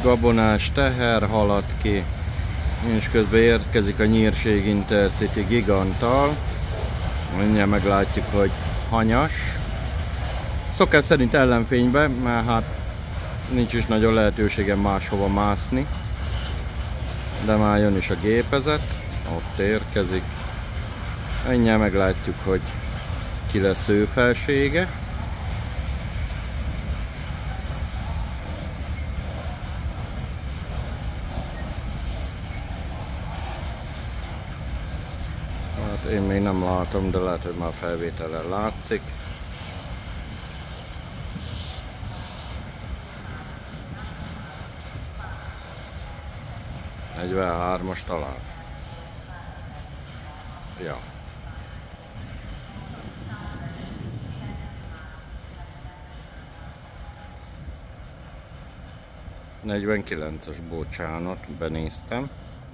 gabonás teher halad ki, és közben érkezik a Nyírség Intercity Giganttal. Mindjárt meglátjuk, hogy hanyas. Szokás szerint ellenfénybe, mert hát nincs is nagyon lehetőségem máshova mászni. De már jön is a gépezet, ott érkezik. Mindjárt meglátjuk, hogy ki lesz ő felsége. Hát én még nem látom, de lehet, hogy már felvételen látszik. Egy 43-as talán. Ja. 49-es, bocsánat, benéztem.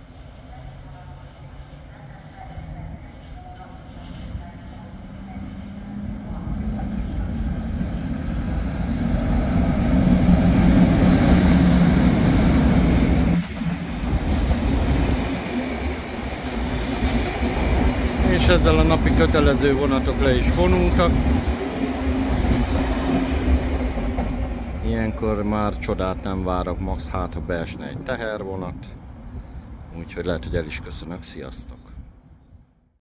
És ezzel a napi kötelező vonatok le is vonultak. Ilyenkor már csodát nem várok, max. Hát ha beesne egy tehervonat. Úgyhogy lehet, hogy el is köszönök. Sziasztok!